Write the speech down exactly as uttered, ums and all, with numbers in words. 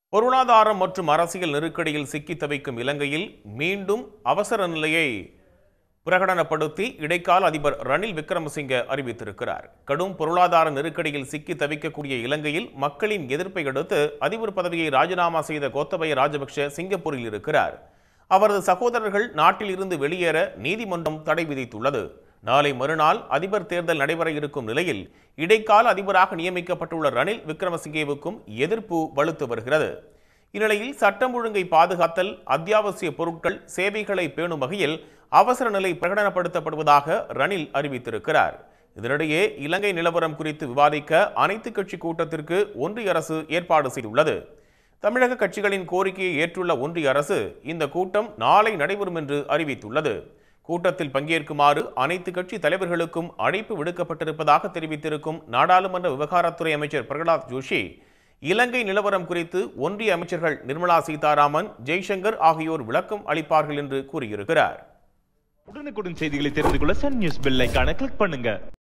பொருளாதாரம் மற்றும் அரசியல் நெருக்கடியில் சிக்கி தவிக்கும் இலங்கையில் மீண்டும் அவசர நிலையை பிரகடனப்படுத்தி இடைக்கால அதிபர் ரணில் விக்ரமசிங்க அறிவித்திருக்கிறார். கடும் பொருளாதார நெருக்கடியில் சிக்கி தவிக்கக்கூடிய இலங்கையில் மக்களின் எதிர்ப்பை அடுத்து அதிபர் பதவியை ராஜினாமா செய்த கோத்தபய ராஜபக்ஷ சிங்கப்பூரில் இருக்கிறார். அவரது சகோதரர்கள் நாட்டில் இருந்து வெளியேற நீதிமன்றம் தடை விதித்துள்ளது. நாளை மறுநாள் அதிபர் தேர்தல் நடைபெற இருக்கும் நிலையில் இடைக்கால அதிபராக நியமிக்கப்பட்டுள்ள ரணில் விக்ரமசிங்கேவுக்கும் எதிர்ப்பு வலுத்து வருகிறது. இந்நிலையில் சட்டம் ஒழுங்கை பாதுகாத்தல், அத்தியாவசிய பொருட்கள், சேவைகளை பேணும் வகையில் அவசர நிலை பிரகடனப்படுத்தப்படுவதாக ரணில் அறிவித்திருக்கிறார். இதனிடையே இலங்கை நிலவரம் குறித்து விவாதிக்க அனைத்து கட்சி கூட்டத்திற்கு ஒன்றிய அரசு ஏற்பாடு செய்துள்ளது. தமிழக கட்சிகளின் கோரிக்கையை ஏற்றுள்ள ஒன்றிய அரசு இந்த கூட்டம் நாளை நடைபெறும் என்று அறிவித்துள்ளது. கூட்டத்தில் பங்கேற்குமாறு அனைத்து கட்சி தலைவர்களுக்கும் அழைப்பு விடுக்கப்பட்டிருப்பதாக தெரிவித்திருக்கும் நாடாளுமன்ற விவகாரத்துறை அமைச்சர் பிரகலாத் ஜோஷி, இலங்கை நிலவரம் குறித்து ஒன்றிய அமைச்சர்கள் நிர்மலா சீதாராமன், ஜெய்சங்கர் ஆகியோர் விளக்கம் அளிப்பார்கள் என்று கூறியிருக்கிறார். உடனுக்குடன் செய்திகளை தெரிந்து கொள்ள சன் நியூஸ் பெல் ஐகானை கிளிக் பண்ணுங்க.